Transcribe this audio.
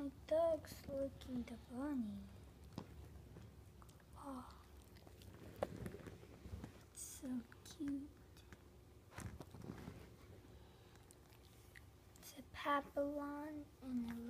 my dog's licking the bunny. Oh, it's so cute. It's a papillon and a